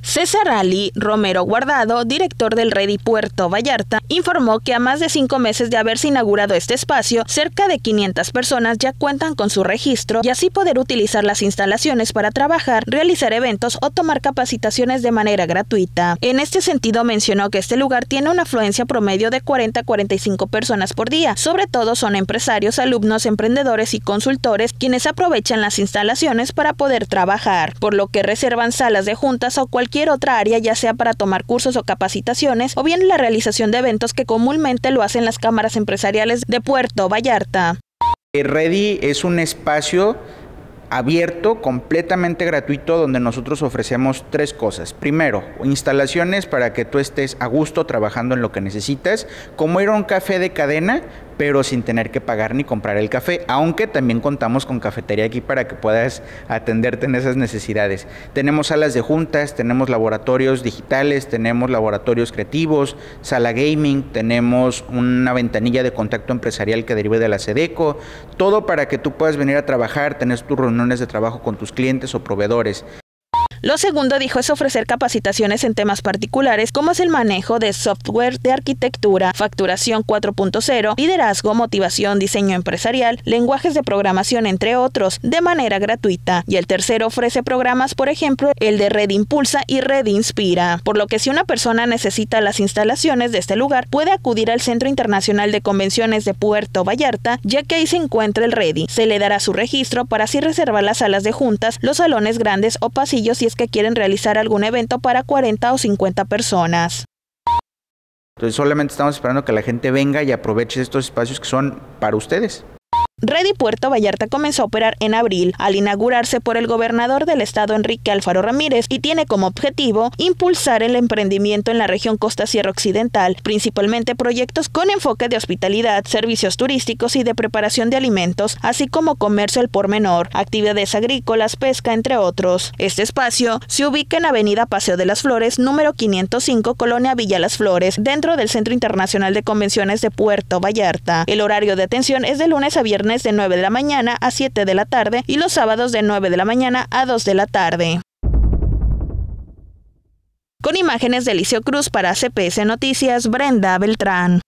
César Ali Romero Guardado, director del Ready Puerto Vallarta, informó que a más de 5 meses de haberse inaugurado este espacio, cerca de 500 personas ya cuentan con su registro y así poder utilizar las instalaciones para trabajar, realizar eventos o tomar capacitaciones de manera gratuita. En este sentido, mencionó que este lugar tiene una afluencia promedio de 40 a 45 personas por día. Sobre todo son empresarios, alumnos, emprendedores y consultores quienes aprovechan las instalaciones para poder trabajar, por lo que reservan salas de juntas o cualquier otra área, ya sea para tomar cursos o capacitaciones o bien la realización de eventos que comúnmente lo hacen las cámaras empresariales de Puerto Vallarta. Ready es un espacio abierto, completamente gratuito, donde nosotros ofrecemos 3 cosas. Primero, instalaciones para que tú estés a gusto trabajando en lo que necesitas, como ir a un café de cadena, pero sin tener que pagar ni comprar el café, aunque también contamos con cafetería aquí para que puedas atenderte en esas necesidades. Tenemos salas de juntas, tenemos laboratorios digitales, tenemos laboratorios creativos, sala gaming, tenemos una ventanilla de contacto empresarial que derive de la SEDECO, todo para que tú puedas venir a trabajar, tener tus reuniones de trabajo con tus clientes o proveedores. Lo segundo, dijo, es ofrecer capacitaciones en temas particulares como es el manejo de software de arquitectura, facturación 4.0, liderazgo, motivación, diseño empresarial, lenguajes de programación, entre otros, de manera gratuita. Y el tercero ofrece programas, por ejemplo, el de Red Impulsa y Red Inspira. Por lo que si una persona necesita las instalaciones de este lugar, puede acudir al Centro Internacional de Convenciones de Puerto Vallarta, ya que ahí se encuentra el Ready. Se le dará su registro para así reservar las salas de juntas, los salones grandes o pasillos si es que quieren realizar algún evento para 40 o 50 personas. Entonces solamente estamos esperando que la gente venga y aproveche estos espacios que son para ustedes. Ready Puerto Vallarta comenzó a operar en abril, al inaugurarse por el gobernador del estado Enrique Alfaro Ramírez, y tiene como objetivo impulsar el emprendimiento en la región Costa Sierra Occidental, principalmente proyectos con enfoque de hospitalidad, servicios turísticos y de preparación de alimentos, así como comercio al por menor, actividades agrícolas, pesca, entre otros. Este espacio se ubica en Avenida Paseo de las Flores, número 505, Colonia Villa Las Flores, dentro del Centro Internacional de Convenciones de Puerto Vallarta. El horario de atención es de lunes a viernes de 9 de la mañana a 7 de la tarde y los sábados de 9 de la mañana a 2 de la tarde. Con imágenes de Eliseo Cruz para CPS Noticias, Brenda Beltrán.